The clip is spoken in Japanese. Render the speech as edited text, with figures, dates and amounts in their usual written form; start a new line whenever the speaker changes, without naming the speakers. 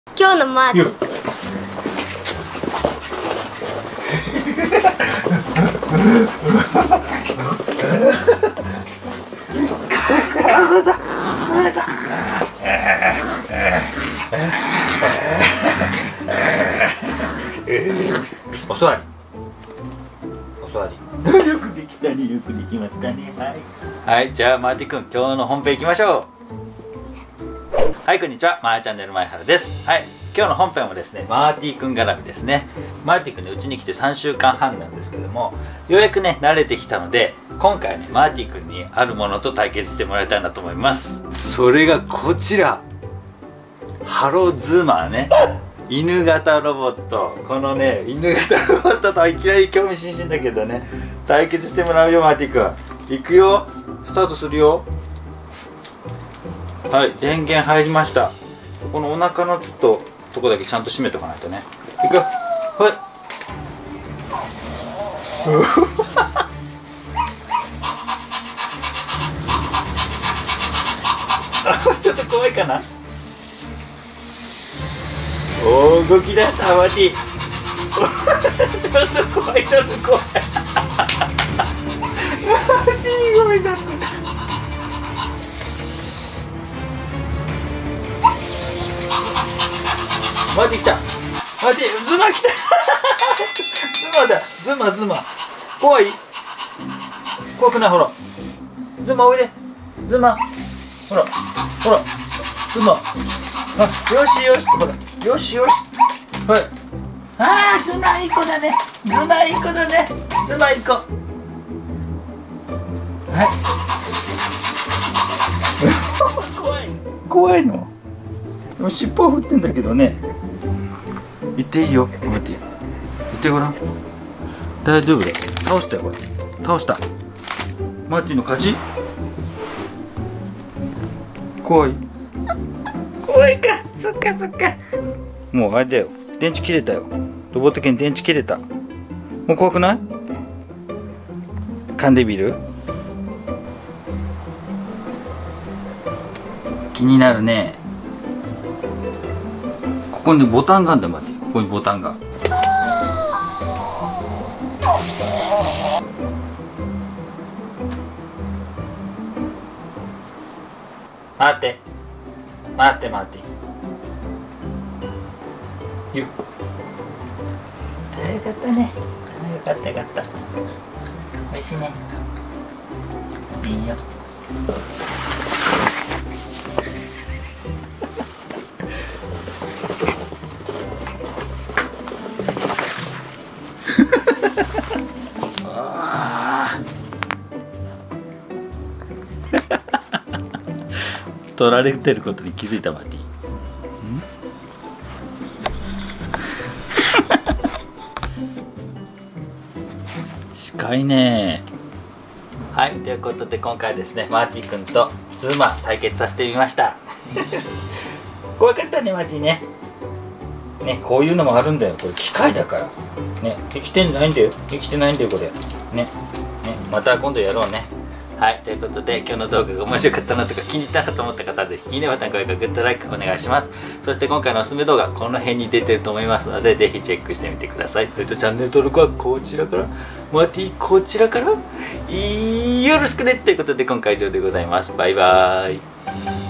今日のマーティ君。
お座り。お座り。
よくできたね、よくできましたね。
はい、じゃあマーティ君、今日の本編いきましょう。はい、こんにちは、マーチャンネル前原です。はい、今日の本編はですね、マーティ君絡みですね。マーティ君ね、うちに来て3週間半なんですけども、ようやくね、慣れてきたので、今回はね、マーティ君にあるものと対決してもらいたいなと思います。それがこちら、ハロズマね。犬型ロボット。このね、犬型ロボットといきなり興味津々だけどね、対決してもらうよ、マーティ君。いくよ、スタートするよ。はい、電源入りました。このお腹のちょっととこだけちゃんと閉めとかないとね。いくよ。はい。ちょっと怖いかな。おお、動き出したマーティ。ちょっと怖い、ちょっと怖い。すごいな。マーティ来た。マーティ、ズマ来た。ズマだ、ズマ。怖い？怖くない、ほら。ズマおいで。ズマ。ほら、ズマ。あ、よしよし、ほら。よしよし。はい。ああ、ズマいい子だね。ズマいい子だね。ズマいい子。はい。怖いの。でも尻尾を振ってんだけどね。行っていいよ、マーティ。行ってごらん。大丈夫だ。倒したよ、これ。倒した。マーティの勝ち。怖い。怖いか。そっかそっか。もうあれだよ。電池切れたよ。ロボット犬電池切れた。もう怖くない？噛んでみる？気になるね。ここにボタンがあるんだよ、待って。ここにボタンが。待って。待って。よかったね。よかった。おいしいね。いいよ。取られてることに気づいたマーティ。近いね。はい、ということで今回ですね、マーティ君とズマ対決させてみました。怖かったね、マーティね。ね、こういうのもあるんだよ。これ機械だから。ね、生きてないんだよ、これ。ね、また今度やろうね。はい、ということで今日の動画が面白かったなとか気に入ったなと思った方はぜひいいねボタン、高評価、グッドライクお願いします。そして今回のおすすめ動画この辺に出てると思いますのでぜひチェックしてみてください。それとチャンネル登録はこちらから、マーティこちらからよろしくねということで今回は以上でございます。バイバーイ。